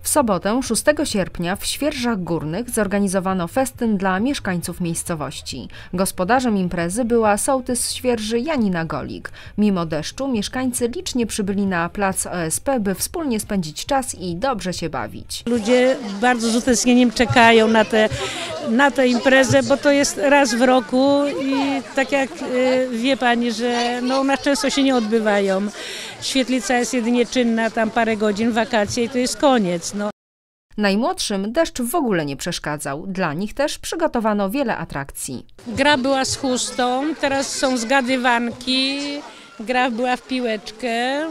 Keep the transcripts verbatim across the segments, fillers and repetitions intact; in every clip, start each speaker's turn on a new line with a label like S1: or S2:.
S1: W sobotę, szóstego sierpnia, w Świerżach Górnych zorganizowano festyn dla mieszkańców miejscowości. Gospodarzem imprezy była sołtys Świerży Janina Golik. Mimo deszczu mieszkańcy licznie przybyli na plac O S P, by wspólnie spędzić czas i dobrze się bawić.
S2: Ludzie bardzo z utęsknieniem czekają na tę na tę imprezę, bo to jest raz w roku i tak jak wie pani, że no, one często się nie odbywają. Świetlica jest jedynie czynna tam parę godzin, wakacje i to jest koniec. No.
S1: Najmłodszym deszcz w ogóle nie przeszkadzał. Dla nich też przygotowano wiele atrakcji.
S2: Gra była z chustą, teraz są zgadywanki, gra była w piłeczkę,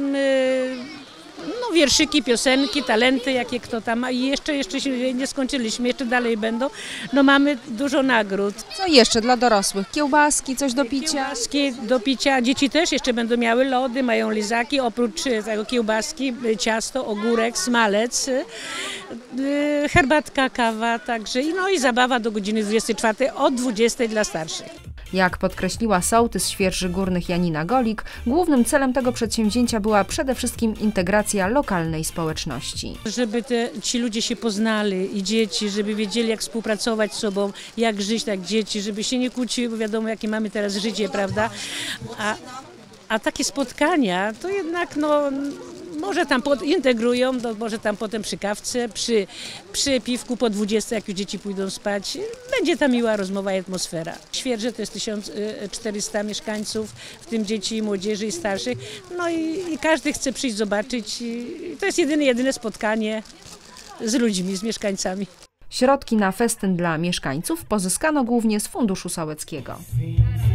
S2: no, wierszyki, piosenki, talenty, jakie kto tam ma. I jeszcze, jeszcze się nie skończyliśmy, jeszcze dalej będą. No mamy dużo nagród.
S1: Co jeszcze dla dorosłych? Kiełbaski, coś do picia?
S2: Kiełbaski do picia. Dzieci też jeszcze będą miały lody, mają lizaki, oprócz tego kiełbaski, ciasto, ogórek, smalec, herbatka, kawa, także no i zabawa do godziny dwudziestej czwartej, od dwudziestej dla starszych.
S1: Jak podkreśliła sołtys Świerży Górnych Janina Golik, głównym celem tego przedsięwzięcia była przede wszystkim integracja lokalnej społeczności.
S2: Żeby te, ci ludzie się poznali i dzieci, żeby wiedzieli, jak współpracować z sobą, jak żyć, tak dzieci, żeby się nie kłóciły, bo wiadomo, jakie mamy teraz życie, prawda? A, a takie spotkania to jednak no, może tam pod, integrują, no, może tam potem przy kawce, przy, przy piwku po dwudziestej, jak już dzieci pójdą spać, będzie tam miła rozmowa i atmosfera. Świerże to jest tysiąc czterysta mieszkańców, w tym dzieci, i młodzieży i starszych, no i, i każdy chce przyjść zobaczyć. I to jest jedyne, jedyne spotkanie z ludźmi, z mieszkańcami.
S1: Środki na festyn dla mieszkańców pozyskano głównie z Funduszu Sołeckiego.